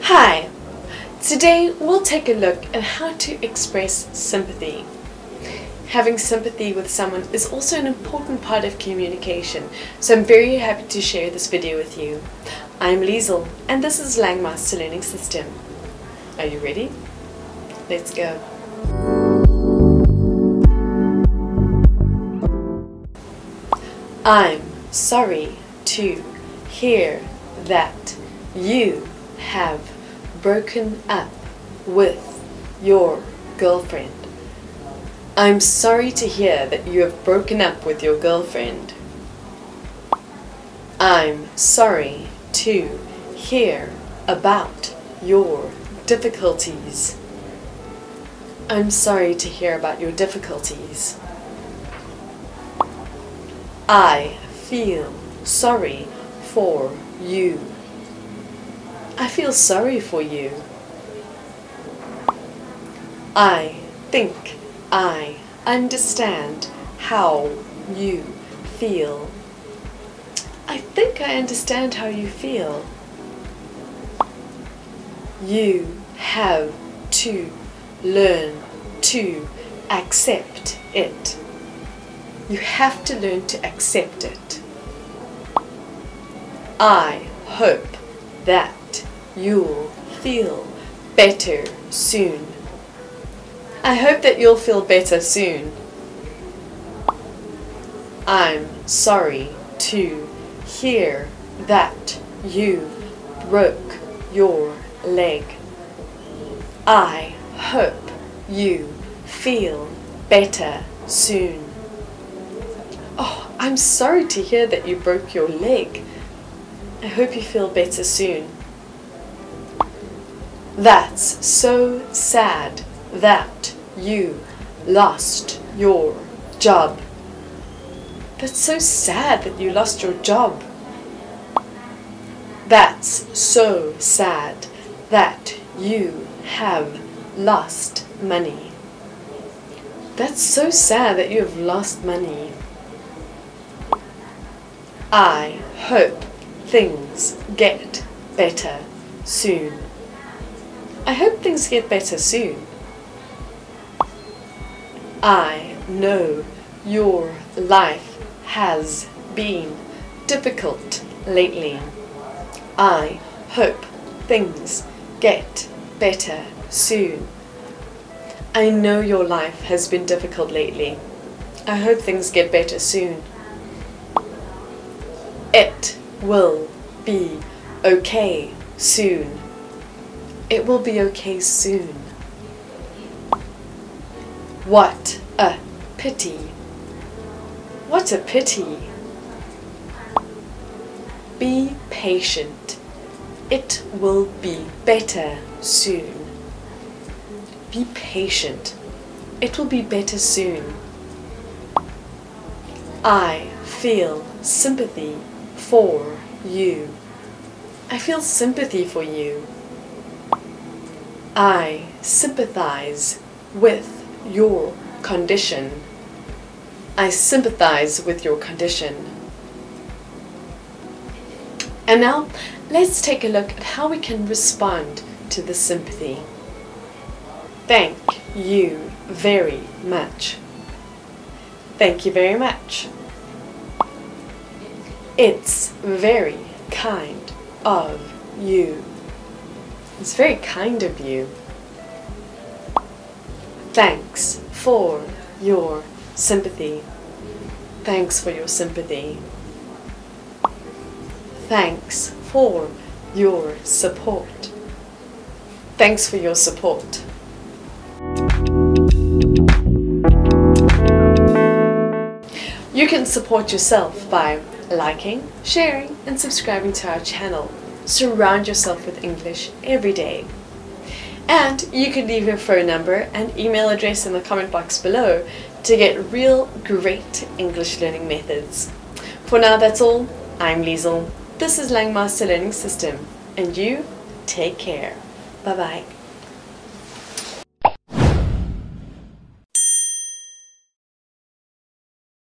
Hi! Today we'll take a look at how to express sympathy. Having sympathy with someone is also an important part of communication, so I'm very happy to share this video with you. I'm Liesl and this is Langmaster Learning System. Are you ready? Let's go. I'm sorry to hear that you have broken up with your girlfriend. I'm sorry to hear that you have broken up with your girlfriend. I'm sorry to hear about your difficulties. I'm sorry to hear about your difficulties. I feel sorry for you. I feel sorry for you. I think I understand how you feel. I think I understand how you feel. You have to learn to accept it. You have to learn to accept it. I hope that you'll feel better soon. I hope that you'll feel better soon. I'm sorry to hear that you broke your leg. I hope you feel better soon. Oh, I'm sorry to hear that you broke your leg. I hope you feel better soon. That's so sad that you lost your job. That's so sad that you lost your job. That's so sad that you have lost money. That's so sad that you have lost money. I hope things get better soon. I hope things get better soon. I know your life has been difficult lately. I hope things get better soon. I know your life has been difficult lately. I hope things get better soon. It will be okay soon. It will be okay soon. What a pity. What a pity. Be patient. It will be better soon. Be patient. It will be better soon. I feel sympathy for you. I feel sympathy for you. I sympathize with your condition. I sympathize with your condition. And now, let's take a look at how we can respond to the sympathy. Thank you very much. Thank you very much. It's very kind of you. It's very kind of you. Thanks for your sympathy. Thanks for your sympathy. Thanks for your support. Thanks for your support. You can support yourself by liking, sharing, and subscribing to our channel. Surround yourself with English every day. And you can leave your phone number and email address in the comment box below to get real great English learning methods. For now, that's all. I'm Liesl. This is Langmaster Learning System. And you, take care. Bye-bye.